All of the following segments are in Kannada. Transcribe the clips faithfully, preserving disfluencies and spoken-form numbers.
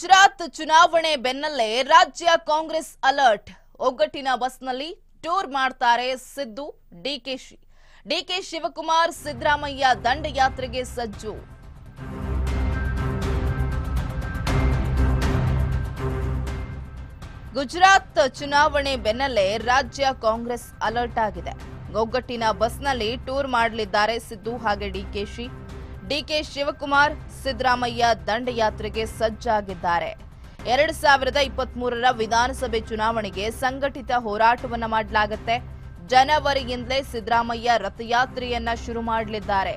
ಗುಜರಾತ್ ಚುನಾವಣೆ ಬೆನ್ನಲ್ಲೇ ರಾಜ್ಯ ಕಾಂಗ್ರೆಸ್ ಅಲರ್ಟ್. ಒಗ್ಗಟ್ಟಿನ ಬಸ್ನಲ್ಲಿ ಟೂರ್ ಮಾಡ್ತಾರೆ ಸಿದ್ದು ಡಿಕೆಶಿ. ಡಿಕೆ ಶಿವಕುಮಾರ್ ಸಿದ್ದರಾಮಯ್ಯ ದಂಡಯಾತ್ರೆಗೆ ಸಜ್ಜು. ಗುಜರಾತ್ ಚುನಾವಣೆ ಬೆನ್ನಲ್ಲೇ ರಾಜ್ಯ ಕಾಂಗ್ರೆಸ್ ಅಲರ್ಟ್ ಆಗಿದೆ. ಒಗ್ಗಟ್ಟಿನ ಬಸ್ನಲ್ಲಿ ಟೂರ್ ಮಾಡಲಿದ್ದಾರೆ ಸಿದ್ದು ಹಾಗೆ ಡಿಕೆಶಿ. ಡಿಕೆ ಶಿವಕುಮಾರ್ ಸಿದ್ದರಾಮಯ್ಯ ದಂಡಯಾತ್ರೆಗೆ ಸಜ್ಜಾಗಿದ್ದಾರೆ. ಎರಡ್ ಸಾವಿರದ ಇಪ್ಪತ್ತ್ ಮೂರರ ವಿಧಾನಸಭೆ ಚುನಾವಣೆಗೆ ಸಂಘಟಿತ ಹೋರಾಟವನ್ನ ಮಾಡಲಾಗುತ್ತೆ. ಜನವರಿಯಿಂದಲೇ ಸಿದ್ದರಾಮಯ್ಯ ರಥಯಾತ್ರೆಯನ್ನ ಶುರು ಮಾಡಲಿದ್ದಾರೆ.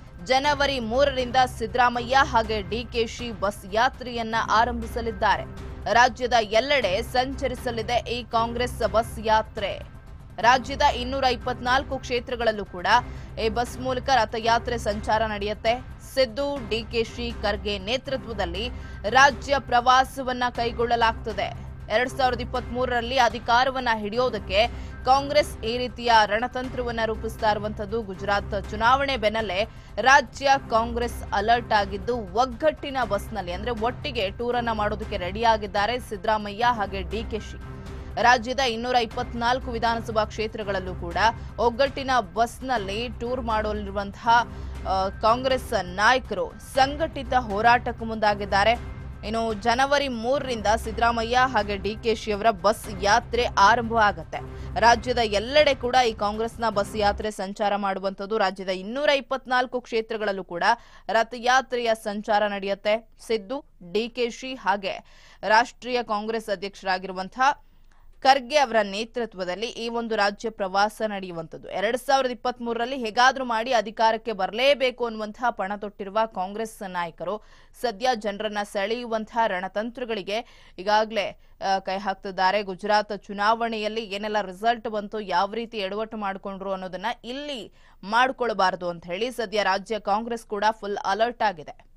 ಜನವರಿ ಮೂರರಿಂದ ಸಿದ್ದರಾಮಯ್ಯ ಹಾಗೆ ಡಿಕೆಶಿ ಬಸ್ ಯಾತ್ರೆಯನ್ನ ಆರಂಭಿಸಲಿದ್ದಾರೆ. ರಾಜ್ಯದ ಎಲ್ಲೆಡೆ ಸಂಚರಿಸಲಿದೆ ಈ ಕಾಂಗ್ರೆಸ್ ಬಸ್ ಯಾತ್ರೆ. ರಾಜ್ಯದ ಇನ್ನೂರ ಇಪ್ಪತ್ನಾಲ್ಕು ಕ್ಷೇತ್ರಗಳಲ್ಲೂ ಕೂಡ ಈ ಬಸ್ ಮೂಲಕ ರಥಯಾತ್ರೆ ಸಂಚಾರ ನಡೆಯುತ್ತೆ. ಸಿದ್ದು ಡಿಕೆಶಿ ಖರ್ಗೆ ನೇತೃತ್ವದಲ್ಲಿ ರಾಜ್ಯ ಪ್ರವಾಸವನ್ನ ಕೈಗೊಳ್ಳಲಾಗ್ತದೆ. ಎರಡ್ ಸಾವಿರದ ಇಪ್ಪತ್ತ್ ಮೂರರಲ್ಲಿ ಅಧಿಕಾರವನ್ನ ಹಿಡಿಯೋದಕ್ಕೆ ಕಾಂಗ್ರೆಸ್ ಈ ರೀತಿಯ ರಣತಂತ್ರವನ್ನ ರೂಪಿಸ್ತಾ ಇರುವಂತದ್ದು. ಗುಜರಾತ್ ಚುನಾವಣೆ ಬೆನ್ನಲ್ಲೇ ರಾಜ್ಯ ಕಾಂಗ್ರೆಸ್ ಅಲರ್ಟ್ ಆಗಿದ್ದು, ಒಗ್ಗಟ್ಟಿನ ಬಸ್ನಲ್ಲಿ ಅಂದ್ರೆ ಒಟ್ಟಿಗೆ ಟೂರ್ ಅನ್ನ ಮಾಡೋದಕ್ಕೆ ರೆಡಿಯಾಗಿದ್ದಾರೆ ಸಿದ್ದರಾಮಯ್ಯ ಹಾಗೆ ಡಿಕೆಶಿ. ರಾಜ್ಯದ ಇನ್ನೂರ ಇಪ್ಪತ್ನಾಲ್ಕು ವಿಧಾನಸಭಾ ಕ್ಷೇತ್ರಗಳಲ್ಲೂ ಕೂಡ ಒಗ್ಗಟ್ಟಿನ ಬಸ್ನಲ್ಲಿ ಟೂರ್ ಮಾಡಲಿರುವಂತಹ ಕಾಂಗ್ರೆಸ್ ನಾಯಕರು ಸಂಘಟಿತ ಹೋರಾಟಕ್ಕೆ ಮುಂದಾಗಿದ್ದಾರೆ. ಇನ್ನು ಜನವರಿ ಮೂರರಿಂದ ಸಿದ್ದರಾಮಯ್ಯ ಹಾಗೆ ಡಿಕೆಶಿ ಅವರ ಬಸ್ ಯಾತ್ರೆ ಆರಂಭವಾಗುತ್ತೆ. ರಾಜ್ಯದ ಎಲ್ಲೆಡೆ ಕೂಡ ಈ ಕಾಂಗ್ರೆಸ್ನ ಬಸ್ ಯಾತ್ರೆ ಸಂಚಾರ ಮಾಡುವಂಥದ್ದು. ರಾಜ್ಯದ ಇನ್ನೂರ ಇಪ್ಪತ್ನಾಲ್ಕು ಕ್ಷೇತ್ರಗಳಲ್ಲೂ ಕೂಡ ರಥಯಾತ್ರೆಯ ಸಂಚಾರ ನಡೆಯುತ್ತೆ. ಸಿದ್ದು ಡಿಕೆಶಿ ಹಾಗೆ ರಾಷ್ಟ್ರೀಯ ಕಾಂಗ್ರೆಸ್ ಅಧ್ಯಕ್ಷರಾಗಿರುವಂತಹ ಖರ್ಗೆ ಅವರ ನೇತೃತ್ವದಲ್ಲಿ ಈ ಒಂದು ರಾಜ್ಯ ಪ್ರವಾಸ ನಡೆಯುವಂಥದ್ದು. ಎರಡ್ ಸಾವಿರದ ಇಪ್ಪತ್ತ್ ಮೂರರಲ್ಲಿ ಹೇಗಾದ್ರೂ ಮಾಡಿ ಅಧಿಕಾರಕ್ಕೆ ಬರಲೇಬೇಕು ಅನ್ನುವಂತಹ ಪಣ ತೊಟ್ಟಿರುವ ಕಾಂಗ್ರೆಸ್ ನಾಯಕರು ಸದ್ಯ ಜನರನ್ನ ಸೆಳೆಯುವಂತಹ ರಣತಂತ್ರಗಳಿಗೆ ಈಗಾಗಲೇ ಕೈ ಹಾಕ್ತಿದ್ದಾರೆ. ಗುಜರಾತ್ ಚುನಾವಣೆಯಲ್ಲಿ ಏನೆಲ್ಲ ರಿಸಲ್ಟ್ ಬಂತು, ಯಾವ ರೀತಿ ಎಡವಟ್ಟು ಮಾಡಿಕೊಂಡ್ರು ಅನ್ನೋದನ್ನ ಇಲ್ಲಿ ಮಾಡ್ಕೊಳ್ಬಾರದು ಅಂತ ಹೇಳಿ ಸದ್ಯ ರಾಜ್ಯ ಕಾಂಗ್ರೆಸ್ ಕೂಡ ಫುಲ್ ಅಲರ್ಟ್ ಆಗಿದೆ.